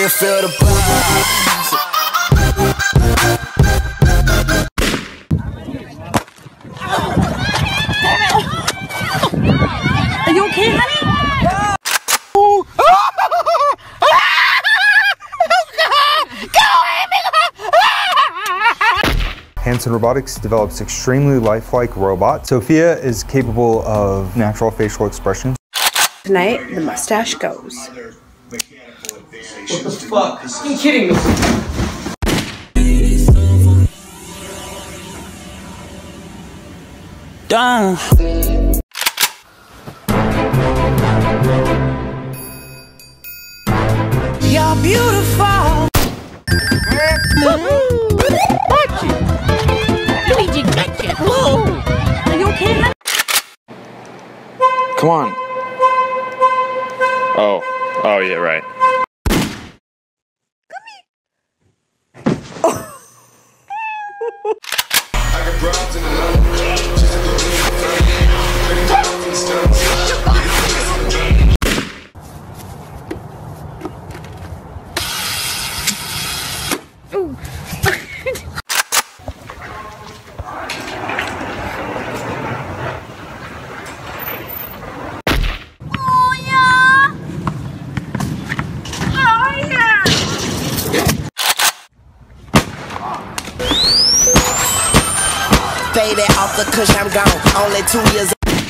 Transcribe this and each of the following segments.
you feel the vibes. Are you okay, honey? Hanson Robotics develops extremely lifelike robots. Sophia is capable of natural facial expressions. Tonight, the mustache goes. What the fuck? Are you kidding me? Done. You're beautiful. Luigi, catch it! Whoa! Are you okay, honey? Come on. Oh yeah, right. Fade it off the cush, I'm gone. Only 2 years.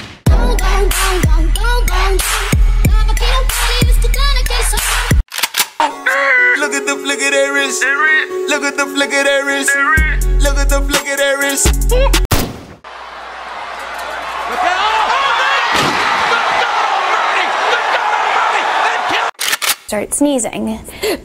Look at the flick of that wrist. Look at the flick of that wrist. Look at the flick of that wrist. Start sneezing.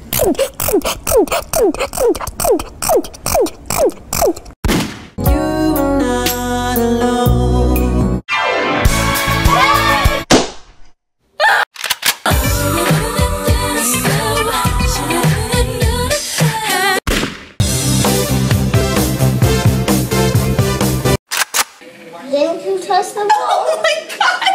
Didn't you touch the ball? Oh my god!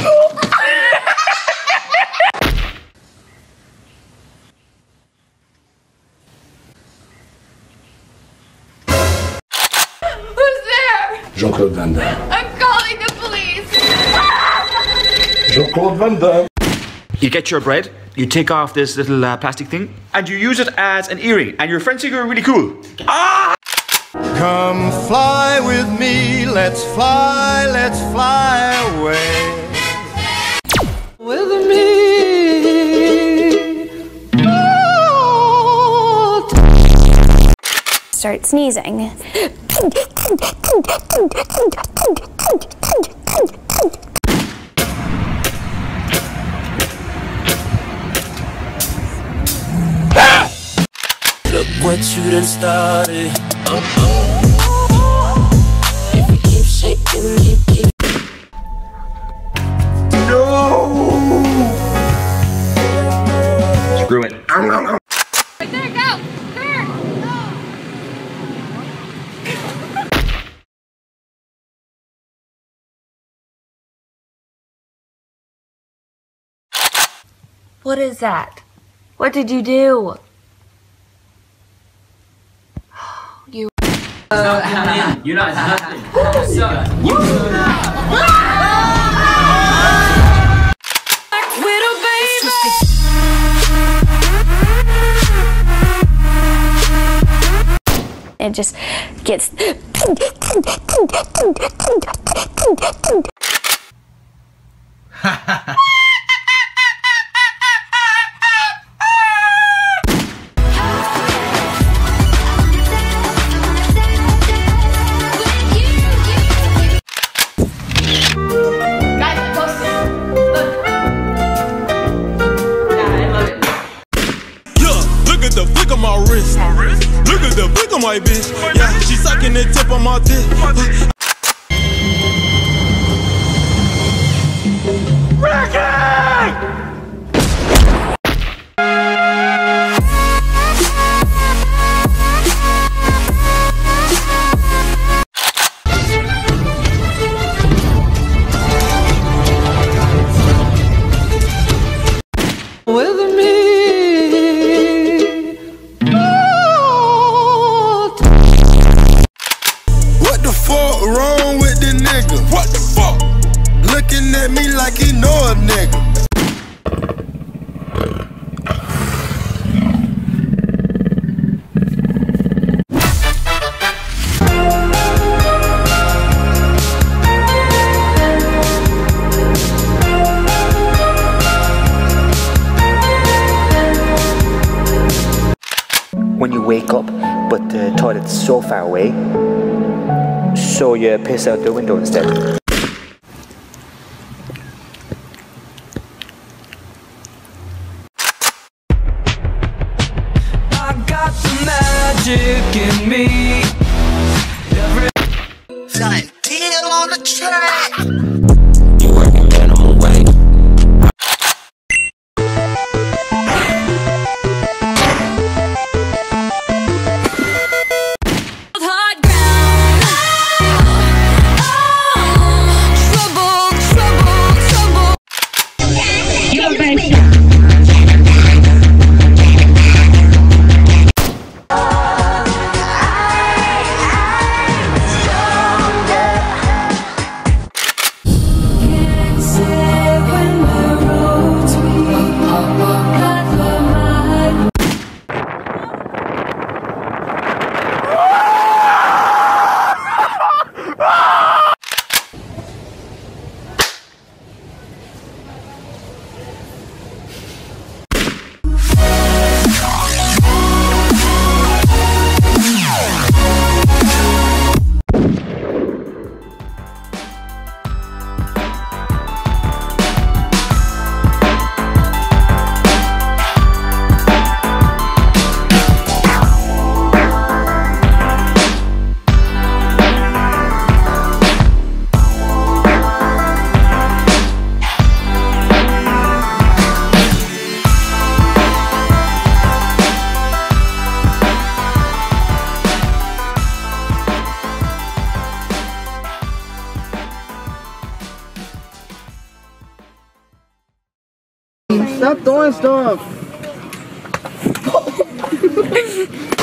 Who's there? Jean-Claude Van Damme. I'm calling the police! Jean-Claude Van Damme. You get your bread, you take off this little plastic thing, and you use it as an earring, and your friends think you're really cool. Ah! Come fly with me, let's fly away. With me. Start sneezing. Look what you done started. If you keep shaking, you keep. No! Screw it. Right there, go! There! What is that? What did you do? You. You're not nothing. You Little baby. It just gets. My wrist. Look at the flick on my bitch. Yeah, she sucking the tip on my dick. With me. when you wake up, but the toilet's so far away, so you piss out the window instead. I got the magic in me. Got a deal on the track. You working minimum wage. Stop throwing stuff!